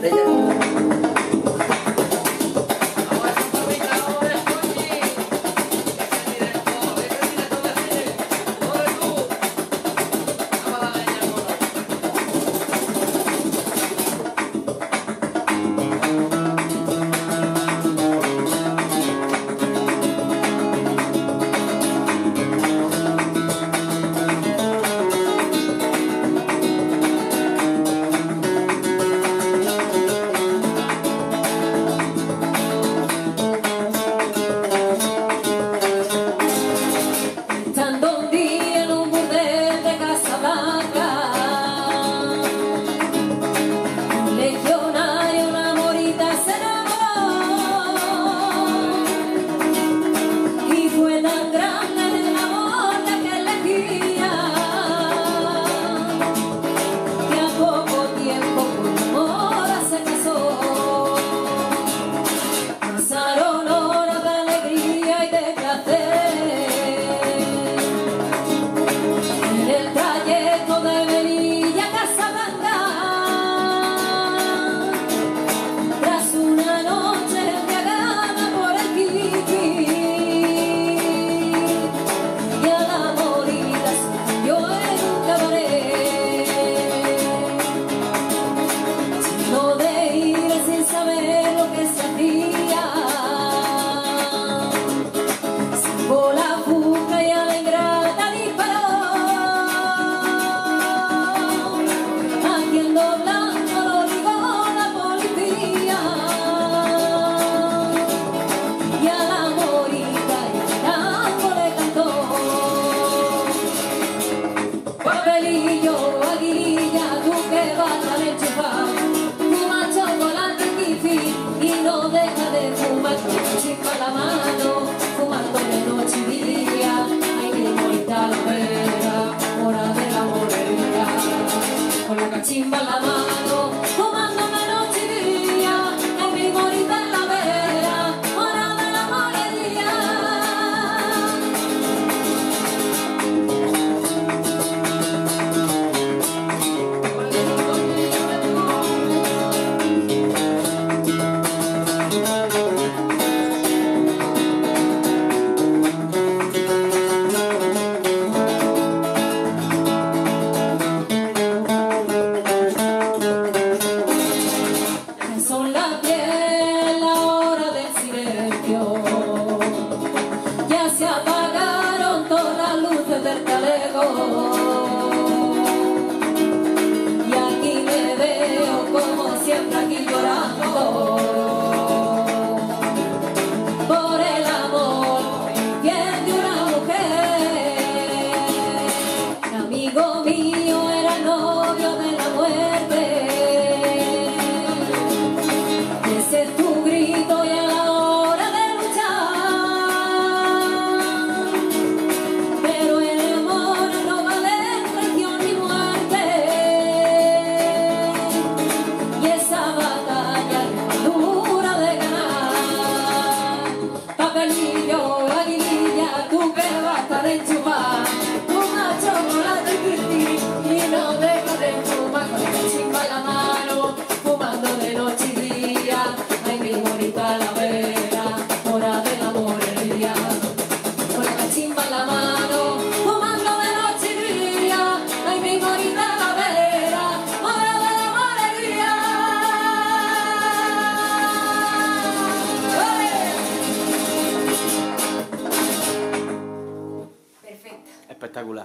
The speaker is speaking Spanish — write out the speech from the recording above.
Chimba en la mano, fumándome noche y día, en mi morita en la vera, hora de la molería. Y aquí me veo como siempre aquí llorando por el amor bien de una mujer. El amigo mío era el novio de la muerte. Ese es tu grito y a la hora de luchar, pero el amor no vale religión ni muerte, y esa batalla es más dura de ganar. Papelillo, aguililla, tú que basta de enchufar, fuma chocolate y no deja de fumar con la chimba en la mano, fumando de noche y día. Ay, mi bonita la vera, hora de la morería, con la chimba en la mano, fumando de noche y día. Ay, mi bonita la vera, hora de la morería. Perfecto. Espectacular.